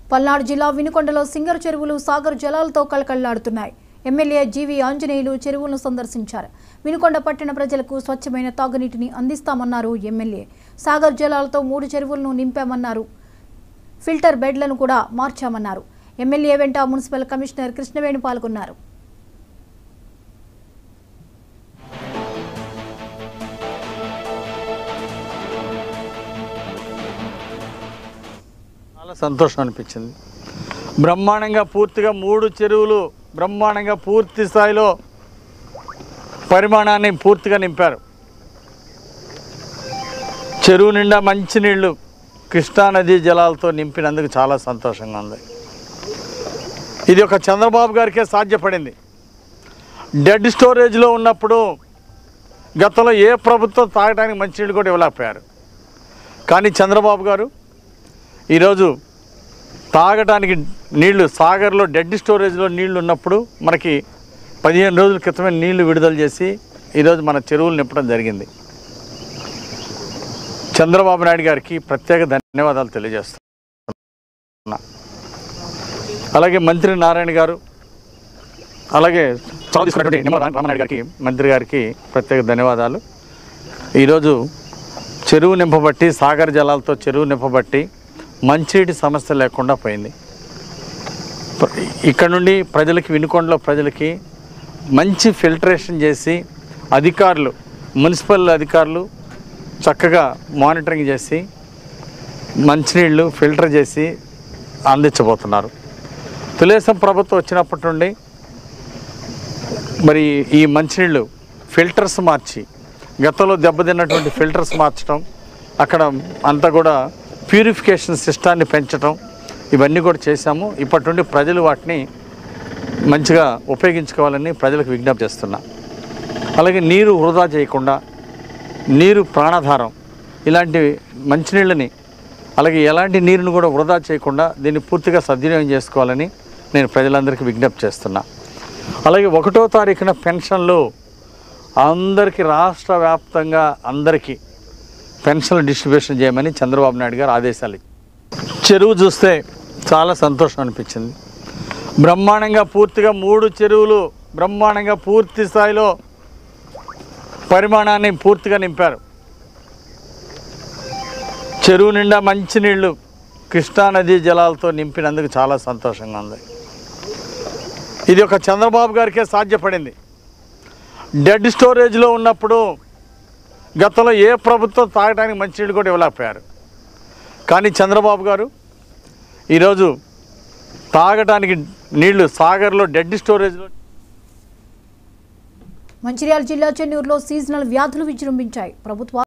పల్నాడు జిల్లా వినుకొండలో సింగర్ చెరువులు సాగర్ జలాలతో కలకళ్లాడుతున్నాయి. ఎమ్మెల్యే జీవి ఆంజనేయులు చెరువులను సందర్శించారు. వినుకొండ పట్టణ ప్రజలకు స్వచ్ఛమైన తాగునీటిని అందిస్తామన్నారు ఎమ్మెల్యే. సాగర్ జలాలతో 3 చెరువులను నింపామన్నారు. ఫిల్టర్ బెడ్లను కూడా మార్చామన్నారు. ఎమ్మెల్యే వెంట మున్సిపల్ కమిషనర్ కృష్ణవేణి పాల్గొన్నారు. సంతోషం అనిపించింది. బ్రహ్మాండంగా పూర్తిగా 3 చెరువులు బ్రహ్మాండంగా పూర్తి స్థాయిలో పరిమాణాన్ని పూర్తిగా నింపారు. చెరువు నిండా మంచినీళ్ళు కృష్ణానదీ జలాలతో నింపినందుకు చాలా సంతోషంగా ఉంది. ఇది ఒక చంద్రబాబు గారికే సాధ్యపడింది. డెడ్ స్టోరేజ్లో ఉన్నప్పుడు గతంలో ఏ ప్రభుత్వం తాగడానికి మంచినీళ్ళు కూడా ఇవ్వలేకపోయారు. కానీ చంద్రబాబు గారు ఈరోజు తాగడానికి నీళ్లు సాగర్లో డెడ్ స్టోరేజ్లో నీళ్లు ఉన్నప్పుడు మనకి 15 రోజుల క్రితమే నీళ్లు విడుదల చేసి ఈరోజు మన చెరువులు నింపడం జరిగింది. చంద్రబాబు నాయుడు గారికి ప్రత్యేక ధన్యవాదాలు తెలియజేస్తున్నా. అలాగే మంత్రి నారాయణ గారు, అలాగే రామనాయుడు గారికి, మంత్రి గారికి ప్రత్యేక ధన్యవాదాలు. ఈరోజు చెరువు నింపబట్టి సాగర్ జలాలతో చెరువు నింపబట్టి మంచినీటి సమస్య లేకుండా పోయింది. ఇక్కడ నుండి ప్రజలకి, వినుకొండలో ప్రజలకి మంచి ఫిల్టరేషన్ చేసి అధికారులు, మున్సిపల్ అధికారులు చక్కగా మానిటరింగ్ చేసి మంచినీళ్ళు ఫిల్టర్ చేసి అందించబోతున్నారు. తెలుగుదేశం ప్రభుత్వం వచ్చినప్పటి నుండి మరి ఈ మంచినీళ్ళు ఫిల్టర్స్ మార్చి, గతంలో దెబ్బతిన్నటువంటి ఫిల్టర్స్ మార్చడం, అక్కడ అంతా కూడా ప్యూరిఫికేషన్ సిస్టాన్ని పెంచడం, ఇవన్నీ కూడా చేశాము. ఇప్పటి నుండి ప్రజలు వాటిని మంచిగా ఉపయోగించుకోవాలని ప్రజలకు విజ్ఞప్తి చేస్తున్నా. అలాగే నీరు వృధా చేయకుండా, నీరు ప్రాణాధారం, ఇలాంటి మంచినీళ్ళని అలాగే ఎలాంటి నీరుని కూడా వృధా చేయకుండా దీన్ని పూర్తిగా సద్వినియోగం చేసుకోవాలని నేను ప్రజలందరికీ విజ్ఞప్తి చేస్తున్నా. అలాగే 1వ తారీఖున పెన్షన్లు అందరికీ రాష్ట్ర వ్యాప్తంగా అందరికీ పెన్షన్లు డిస్ట్రిబ్యూషన్ చేయమని చంద్రబాబు నాయుడు గారు ఆదేశాలు ఇచ్చారు. చెరువు చూస్తే చాలా సంతోషం అనిపించింది. బ్రహ్మాండంగా పూర్తిగా 3 చెరువులు బ్రహ్మాండంగా పూర్తి స్థాయిలో పరిమాణాన్ని పూర్తిగా నింపారు. చెరువు నిండా మంచినీళ్ళు కృష్ణానదీ జలాలతో నింపినందుకు చాలా సంతోషంగా ఉంది. ఇది ఒక చంద్రబాబు గారికే సాధ్యపడింది. డెడ్ స్టోరేజ్లో ఉన్నప్పుడు గతంలో ఏ ప్రభుత్వం తాగడానికి మంచినీళ్ళు కూడా ఇవ్వలేకపోయారు. కానీ చంద్రబాబు గారు ఈరోజు తాగడానికి నీళ్లు సాగర్లో డెడ్ స్టోరేజ్లో. మంచిర్యాల జిల్లా చెన్నూరులో సీజనల్ వ్యాధులు విజృంభించాయి. ప్రభుత్వ